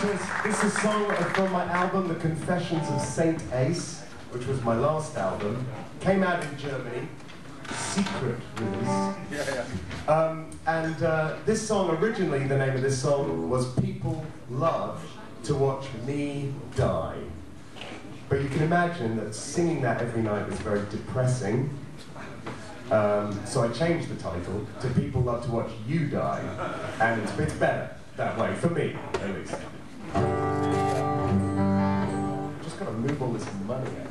This is a song from my album, The Confessions of Saint Ace, which was my last album. Came out in Germany, secret release. This song, originally the name of this song was People Love to Watch Me Die. But you can imagine that singing that every night was very depressing. So I changed the title to People Love to Watch You Die. And it's better that way, for me, at least. Just gotta move all this money out.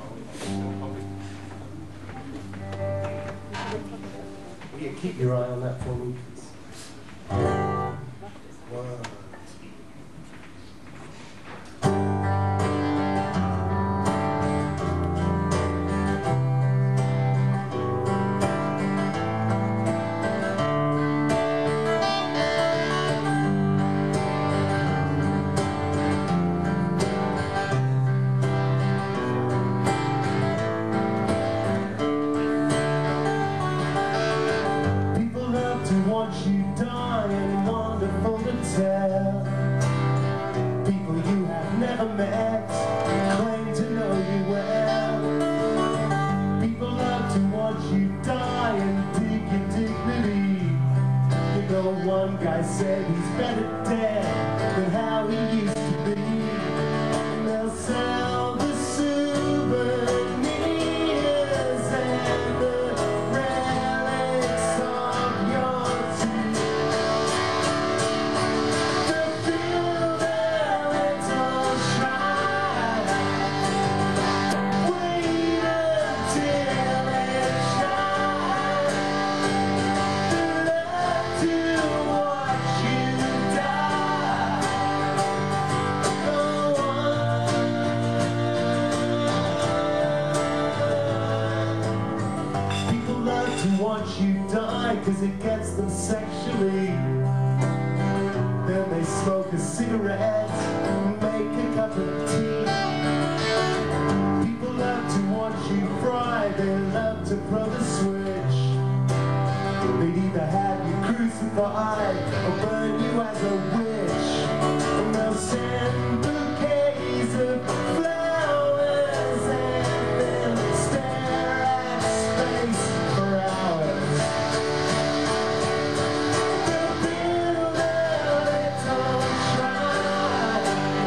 Will you keep your eye on that for me, please? One. Watch you die and wonderful to tell. People you have never met claim to know you well. People love to watch you die and dig your dignity. You know, one guy said he's better dead than how he used to be. And they'll sell the souvenirs and the relics of your watch you die, cause it gets them sexually. Then they smoke a cigarette and make a cup of tea. People love to watch you fry, they love to throw the switch. They'd either have you crucified or burn you as a witch. And they'll send bouquets of flowers and then stare at space for hours. They'll build a little shrine,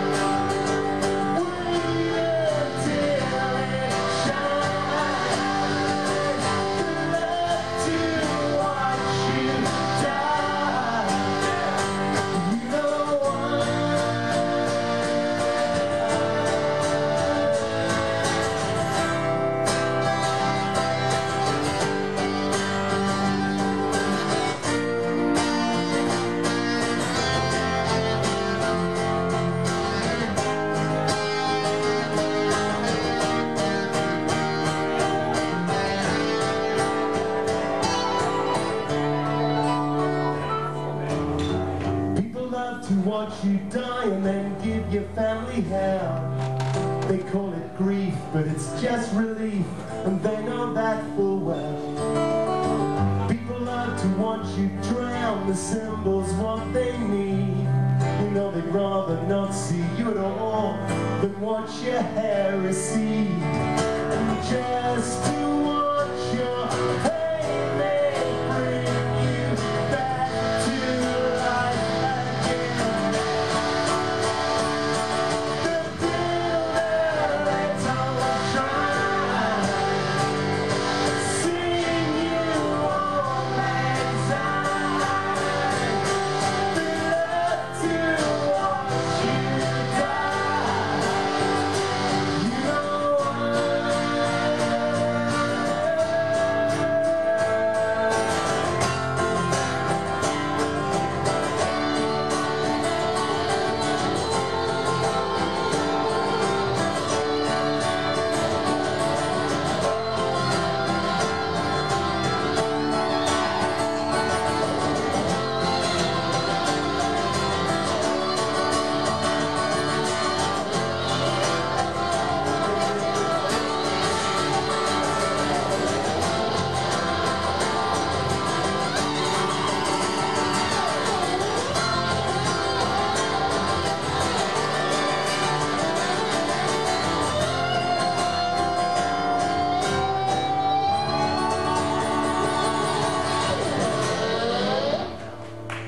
wait until it shines. They love to watch you die. You know why? People love to watch you die and then give your family hell. They call it grief, but it's just relief, and they know that full well. People love to watch you drown, the symbols what they need. You know they'd rather not see you at all than watch your hair recede. And just